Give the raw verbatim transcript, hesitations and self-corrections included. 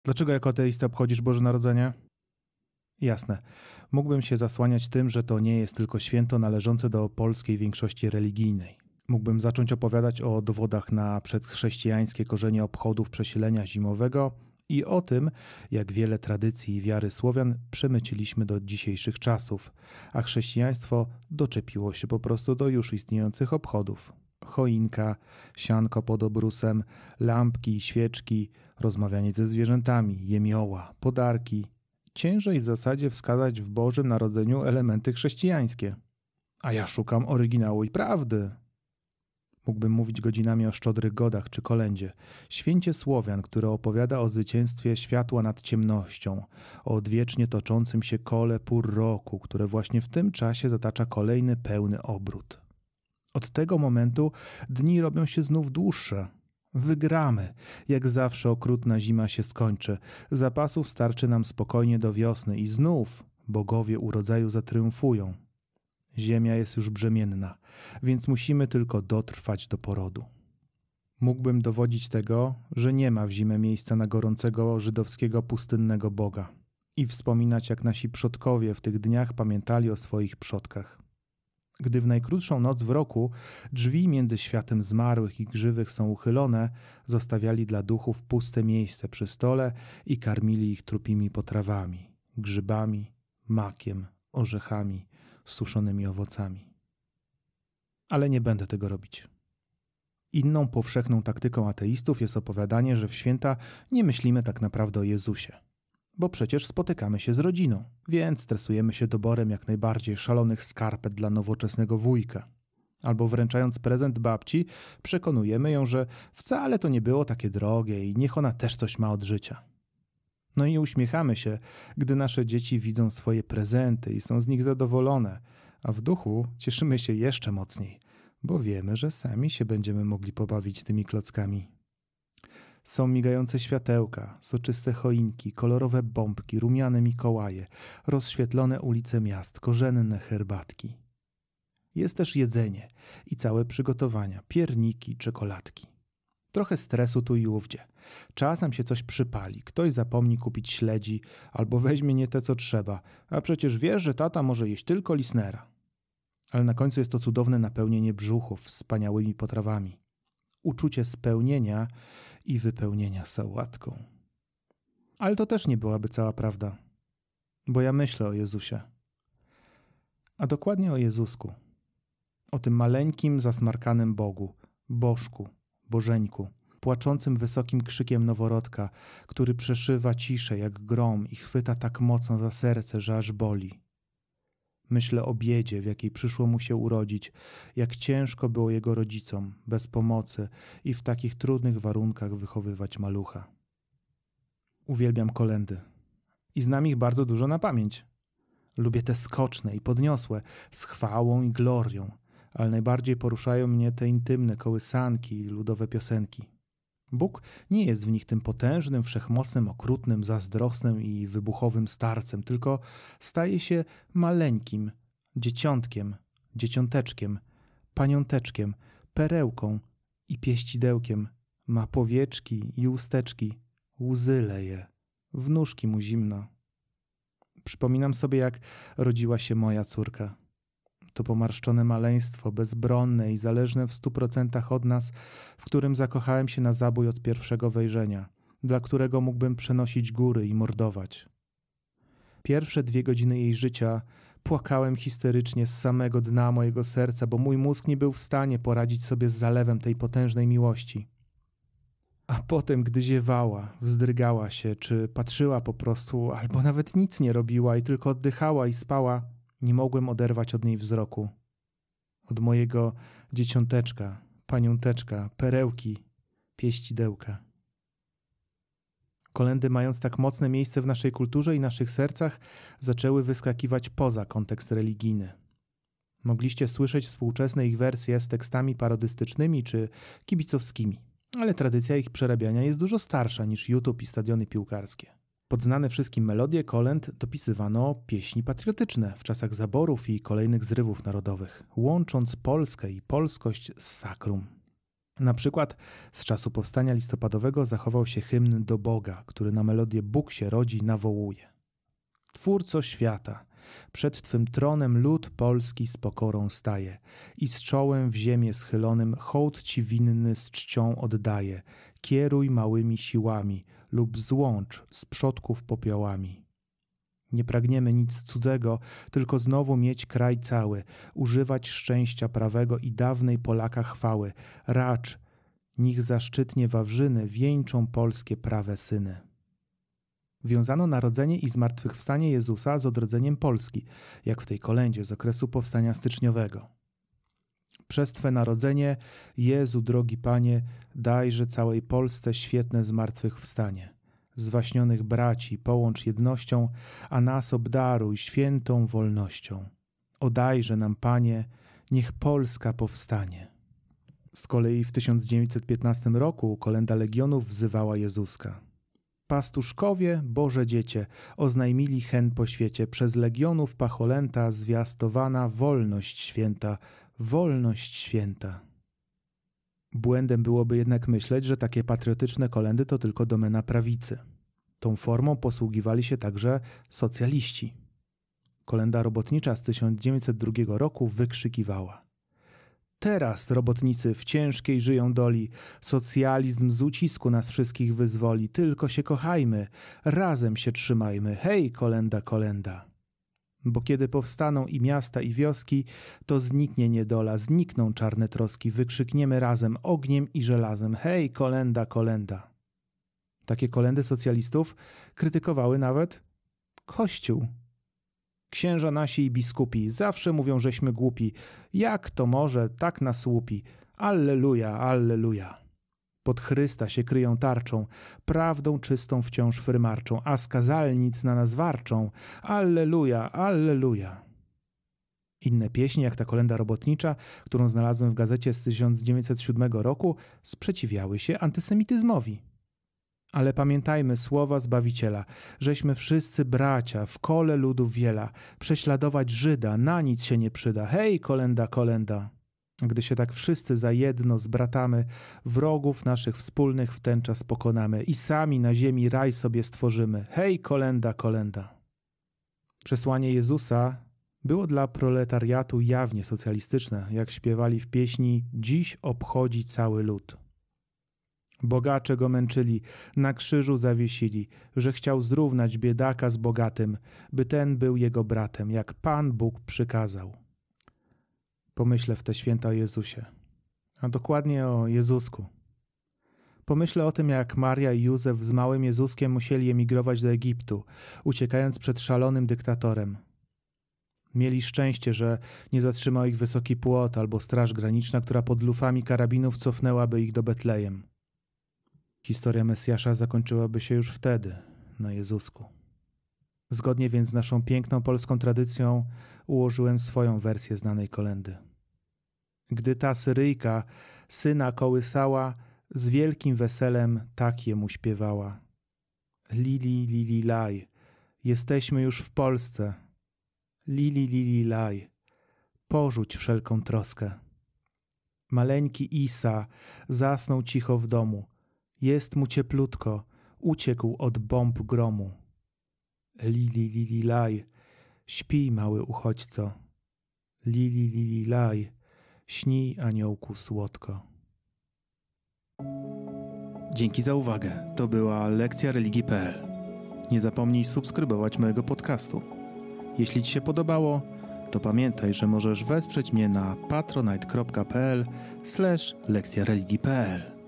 Dlaczego jako ateista obchodzisz Boże Narodzenie? Jasne. Mógłbym się zasłaniać tym, że to nie jest tylko święto należące do polskiej większości religijnej. Mógłbym zacząć opowiadać o dowodach na przedchrześcijańskie korzenie obchodów przesilenia zimowego i o tym, jak wiele tradycji i wiary Słowian przemyciliśmy do dzisiejszych czasów, a chrześcijaństwo doczepiło się po prostu do już istniejących obchodów. Choinka, sianko pod obrusem, lampki, świeczki, rozmawianie ze zwierzętami, jemioła, podarki. Ciężej w zasadzie wskazać w Bożym Narodzeniu elementy chrześcijańskie. A ja szukam oryginału i prawdy. Mógłbym mówić godzinami o szczodrych godach czy kolędzie, święcie Słowian, które opowiada o zwycięstwie światła nad ciemnością, o odwiecznie toczącym się kole pór roku, które właśnie w tym czasie zatacza kolejny pełny obrót. Od tego momentu dni robią się znów dłuższe. Wygramy. Jak zawsze okrutna zima się skończy. Zapasów starczy nam spokojnie do wiosny i znów bogowie urodzaju zatriumfują. Ziemia jest już brzemienna, więc musimy tylko dotrwać do porodu. Mógłbym dowodzić tego, że nie ma w zimę miejsca na gorącego żydowskiego pustynnego Boga i wspominać, jak nasi przodkowie w tych dniach pamiętali o swoich przodkach. Gdy w najkrótszą noc w roku drzwi między światem zmarłych i żywych są uchylone, zostawiali dla duchów puste miejsce przy stole i karmili ich trupimi potrawami, grzybami, makiem, orzechami, suszonymi owocami. Ale nie będę tego robić. Inną powszechną taktyką ateistów jest opowiadanie, że w święta nie myślimy tak naprawdę o Jezusie. Bo przecież spotykamy się z rodziną, więc stresujemy się doborem jak najbardziej szalonych skarpet dla nowoczesnego wujka. Albo wręczając prezent babci, przekonujemy ją, że wcale to nie było takie drogie i niech ona też coś ma od życia. No i uśmiechamy się, gdy nasze dzieci widzą swoje prezenty i są z nich zadowolone, a w duchu cieszymy się jeszcze mocniej, bo wiemy, że sami się będziemy mogli pobawić tymi klockami. Są migające światełka, soczyste choinki, kolorowe bombki, rumiane Mikołaje, rozświetlone ulice miast, korzenne herbatki. Jest też jedzenie i całe przygotowania, pierniki, czekoladki. Trochę stresu tu i ówdzie. Czasem się coś przypali, ktoś zapomni kupić śledzi albo weźmie nie te, co trzeba, a przecież wiesz, że tata może jeść tylko Lisnera. Ale na końcu jest to cudowne napełnienie brzuchów wspaniałymi potrawami. Uczucie spełnienia i wypełnienia sałatką. Ale to też nie byłaby cała prawda, bo ja myślę o Jezusie. A dokładnie o Jezusku. O tym maleńkim, zasmarkanym Bogu, Bożku, Bożeńku, płaczącym wysokim krzykiem noworodka, który przeszywa ciszę jak grom i chwyta tak mocno za serce, że aż boli. Myślę o biedzie, w jakiej przyszło mu się urodzić, jak ciężko było jego rodzicom, bez pomocy i w takich trudnych warunkach wychowywać malucha. Uwielbiam kolędy i znam ich bardzo dużo na pamięć. Lubię te skoczne i podniosłe, z chwałą i glorią, ale najbardziej poruszają mnie te intymne kołysanki i ludowe piosenki. Bóg nie jest w nich tym potężnym, wszechmocnym, okrutnym, zazdrosnym i wybuchowym starcem, tylko staje się maleńkim, dzieciątkiem, dzieciąteczkiem, paniąteczkiem, perełką i pieścidełkiem. Ma powieczki i usteczki, łzy leje, w nóżki mu zimno. Przypominam sobie, jak rodziła się moja córka. To pomarszczone maleństwo, bezbronne i zależne w stu procentach od nas, w którym zakochałem się na zabój od pierwszego wejrzenia, dla którego mógłbym przenosić góry i mordować. Pierwsze dwie godziny jej życia płakałem histerycznie z samego dna mojego serca, bo mój mózg nie był w stanie poradzić sobie z zalewem tej potężnej miłości. A potem, gdy ziewała, wzdrygała się, czy patrzyła po prostu, albo nawet nic nie robiła i tylko oddychała i spała, nie mogłem oderwać od niej wzroku. Od mojego dzieciąteczka, paniąteczka, perełki, pieścidełka. Kolędy, mając tak mocne miejsce w naszej kulturze i naszych sercach, zaczęły wyskakiwać poza kontekst religijny. Mogliście słyszeć współczesne ich wersje z tekstami parodystycznymi czy kibicowskimi, ale tradycja ich przerabiania jest dużo starsza niż YouTube i stadiony piłkarskie. Pod znane wszystkim melodie kolęd dopisywano pieśni patriotyczne w czasach zaborów i kolejnych zrywów narodowych, łącząc Polskę i polskość z sakrum. Na przykład z czasu powstania listopadowego zachował się hymn do Boga, który na melodię Bóg się rodzi nawołuje. Twórco świata, przed Twym tronem lud polski z pokorą staje i z czołem w ziemię schylonym hołd Ci winny z czcią oddaje. Kieruj małymi siłami lub złącz z przodków popiołami. Nie pragniemy nic cudzego, tylko znowu mieć kraj cały, używać szczęścia prawego i dawnej Polaka chwały. Racz, niech zaszczytnie Wawrzyny wieńczą polskie prawe syny. Wiązano narodzenie i zmartwychwstanie Jezusa z odrodzeniem Polski, jak w tej kolędzie z okresu powstania styczniowego. Przez Twe narodzenie, Jezu drogi Panie, dajże całej Polsce świetne zmartwychwstanie. Zwaśnionych braci połącz jednością, a nas obdaruj świętą wolnością. Odajże nam, Panie, niech Polska powstanie. Z kolei w tysiąc dziewięćset piętnastym roku kolęda Legionów wzywała Jezuska. Pastuszkowie, Boże dziecię, oznajmili hen po świecie, przez Legionów pacholęta zwiastowana wolność święta, wolność święta. Błędem byłoby jednak myśleć, że takie patriotyczne kolędy to tylko domena prawicy. Tą formą posługiwali się także socjaliści. Kolęda robotnicza z tysiąc dziewięćset drugiego roku wykrzykiwała: teraz robotnicy w ciężkiej żyją doli, socjalizm z ucisku nas wszystkich wyzwoli, tylko się kochajmy, razem się trzymajmy, hej kolęda, kolęda. Bo kiedy powstaną i miasta i wioski, to zniknie niedola, znikną czarne troski, wykrzykniemy razem ogniem i żelazem, hej kolęda, kolęda. Takie kolędy socjalistów krytykowały nawet Kościół. Księża nasi i biskupi zawsze mówią, żeśmy głupi. Jak to może, tak nas łupi. Alleluja, alleluja. Pod Chrysta się kryją tarczą, prawdą czystą wciąż frymarczą, a skazalnic na nas warczą. Alleluja, alleluja. Inne pieśni, jak ta kolęda robotnicza, którą znalazłem w gazecie z tysiąc dziewięćset siódmego roku, sprzeciwiały się antysemityzmowi. Ale pamiętajmy słowa Zbawiciela, żeśmy wszyscy bracia, w kole ludów wiela, prześladować Żyda na nic się nie przyda. Hej, kolęda, kolęda! Gdy się tak wszyscy za jedno zbratamy, wrogów naszych wspólnych w ten czas pokonamy i sami na ziemi raj sobie stworzymy. Hej, kolęda, kolęda! Przesłanie Jezusa było dla proletariatu jawnie socjalistyczne, jak śpiewali w pieśni Dziś obchodzi cały lud. Bogacze go męczyli, na krzyżu zawiesili, że chciał zrównać biedaka z bogatym, by ten był jego bratem, jak Pan Bóg przykazał. Pomyślę w te święta o Jezusie, a dokładnie o Jezusku. Pomyślę o tym, jak Maria i Józef z małym Jezuskiem musieli emigrować do Egiptu, uciekając przed szalonym dyktatorem. Mieli szczęście, że nie zatrzymał ich wysoki płot albo straż graniczna, która pod lufami karabinów cofnęłaby ich do Betlejem. Historia Mesjasza zakończyłaby się już wtedy, na Jezusku. Zgodnie więc z naszą piękną polską tradycją ułożyłem swoją wersję znanej kolędy. Gdy ta Syryjka syna kołysała, z wielkim weselem tak jemu śpiewała. Lili, lili, laj, jesteśmy już w Polsce. Lili, lili, laj, porzuć wszelką troskę. Maleńki Isa zasnął cicho w domu. Jest mu cieplutko, uciekł od bomb gromu. Lili, lili, laj, śpij, mały uchodźco. Lili, lili, laj, śnij, aniołku, słodko. Dzięki za uwagę. To była lekcja religii kropka pe el. Nie zapomnij subskrybować mojego podcastu. Jeśli Ci się podobało, to pamiętaj, że możesz wesprzeć mnie na patronite kropka pe el slash lekcja religii kropka pe el.